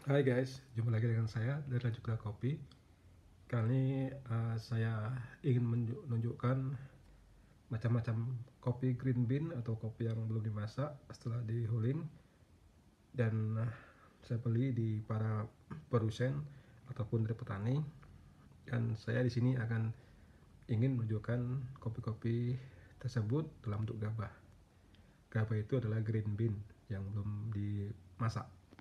Hai guys, jumpa lagi dengan saya dari Rajuka Kopi. Kali ini saya ingin menunjukkan macam-macam kopi green bean atau kopi yang belum dimasak setelah dihuling, dan saya beli di para produsen ataupun dari petani. Dan saya di sini akan ingin menunjukkan kopi-kopi tersebut dalam bentuk gabah. Gabah itu adalah green bean yang belum dimasak.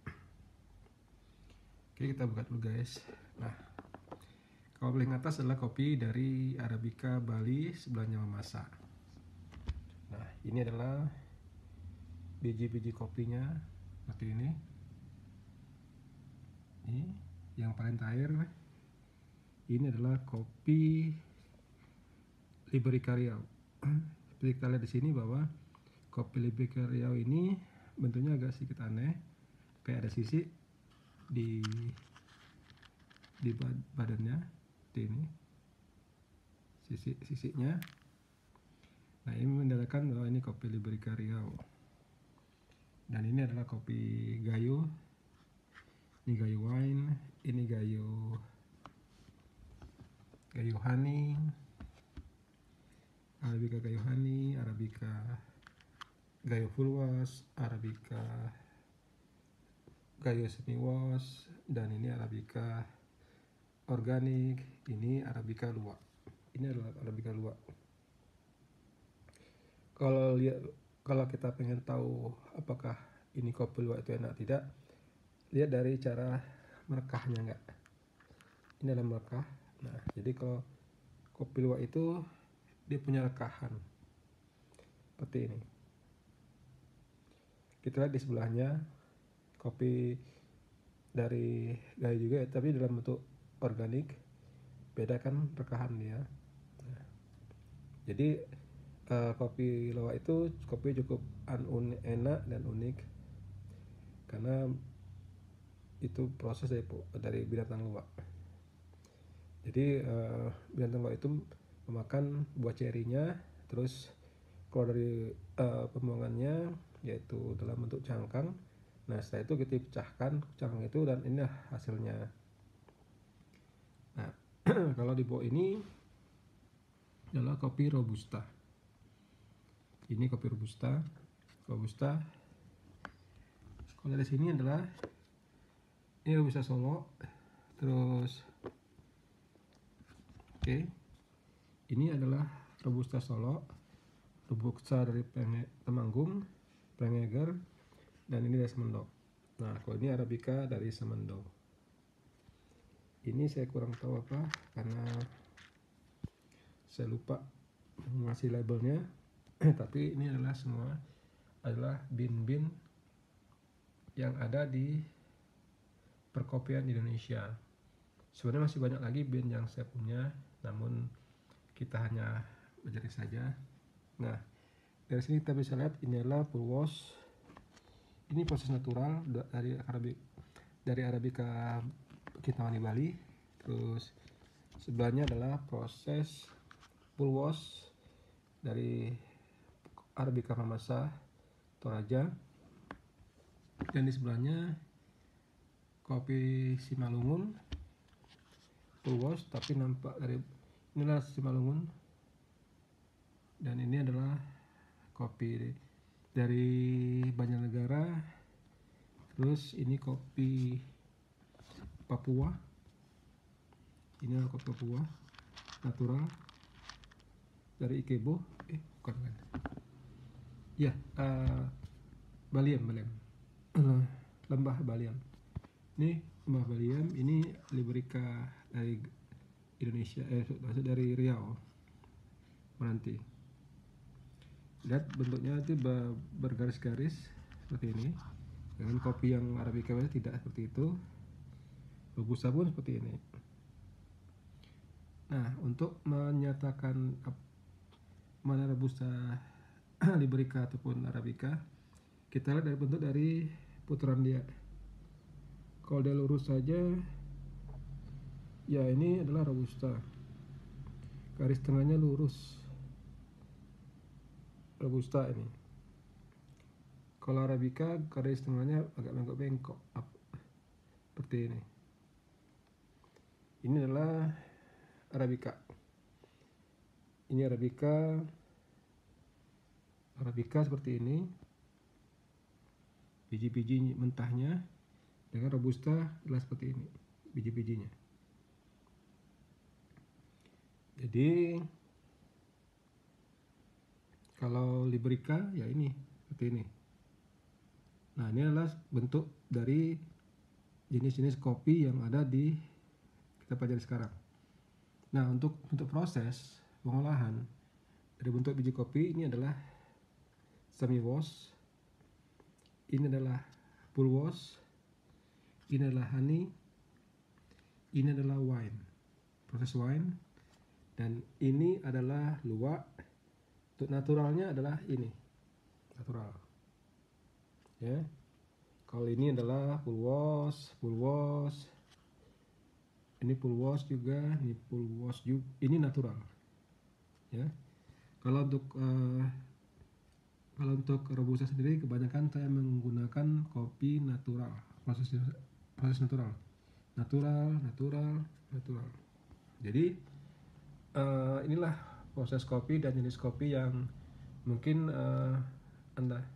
Oke, kita buka dulu guys. Nah, kalau paling atas adalah kopi dari Arabica Bali, sebelahnya memasak. Nah, ini adalah biji-biji kopinya seperti ini. Ini yang paling terakhir. Ini adalah kopi Liberica Riau. Seperti kita lihat di sini bahwa kopi Liberica Riau ini bentuknya agak sedikit aneh, kayak ada sisik di badannya seperti ini, sisik-sisiknya. Nah, ini menandakan bahwa ini kopi Liberica Riau. Dan ini adalah kopi Gayo. Ini Gayo Wine, ini Gayo Honey, Arabica Gayo Honey, Arabica Gayo Full Wash, Arabica Gayo Semi Wash, dan ini Arabica Organik, ini Arabica Luwak. Ini adalah Arabica Luwak. Kalau kita pengen tahu apakah ini kopi luwak itu enak tidak, lihat dari cara merekahnya enggak. Ini adalah merekah. Nah, jadi kalau kopi luwak itu dia punya rekahan seperti ini. Kita lihat di sebelahnya kopi dari Gayo juga, tapi dalam bentuk organik. Beda kan rekahan dia. Nah, jadi kopi luwak itu kopi cukup enak dan unik karena itu proses dari binatang luwak. Jadi binatang luwak itu memakan buah cerinya, terus keluar dari pembuangannya yaitu dalam bentuk cangkang. Nah, setelah itu kita pecahkan cangkang itu dan inilah hasilnya. Nah, kalau di bawah ini adalah kopi robusta. Ini kopi robusta. Kalau dari sini adalah ini robusta Solo. Terus oke. Ini adalah robusta Solo, robusta dari Temanggung, Prengeger, dan ini dari Semendo. Nah, kalau ini Arabica dari Semendo. Ini saya kurang tahu apa karena saya lupa ngasih labelnya. Tapi ini adalah semua adalah bin-bin yang ada di perkopian Indonesia. Sebenarnya masih banyak lagi bin yang saya punya, namun kita hanya mencari saja. Nah, dari sini kita bisa lihat ini adalah full wash. Ini proses natural dari Arabica Kintamani Bali. Terus sebelahnya adalah proses full wash dari Arabica Mamasa Toraja. Dan di sebelahnya kopi Simalungun full wash, tapi nampak dari inilah Simalungun. Dan ini adalah kopi dari Banjarnegara. Terus ini kopi Papua. Ini adalah kopi Papua natural dari Ikebo. Bukan kan? Ya, Baliem. Lembah Baliem. Ini lembah Baliem. Ini Liberica dari Indonesia, maksud dari Riau, Meranti. Lihat bentuknya itu bergaris-garis seperti ini. Dengan kopi yang Arabica tidak seperti itu. Robusta pun seperti ini. Nah, untuk menyatakan mana Robusta Liberica ataupun Arabica, kita lihat dari bentuk dari putaran dia. Kalau dia lurus saja, ya ini adalah Robusta. Garis tengahnya lurus. Robusta ini. Kalau Arabica garis tengahnya agak bengkok-bengkok seperti ini. Ini adalah Arabica. Ini Arabica seperti ini. Biji-biji mentahnya, dengan Robusta adalah seperti ini biji-bijinya. Jadi kalau Liberica ya ini seperti ini. Nah, ini adalah bentuk dari jenis-jenis kopi yang ada di kita pelajari sekarang. Nah, untuk proses pengolahan dari bentuk biji kopi, ini adalah semi wash, ini adalah full wash, ini adalah honey, ini adalah wine, proses wine, dan ini adalah luwak. Untuk naturalnya adalah ini natural, ya. Kalau ini adalah full wash, ini full wash juga, ini full wash juga, ini natural, ya. Kalau untuk Robusta sendiri kebanyakan saya menggunakan kopi natural, proses natural. Jadi inilah proses kopi dan jenis kopi yang mungkin Anda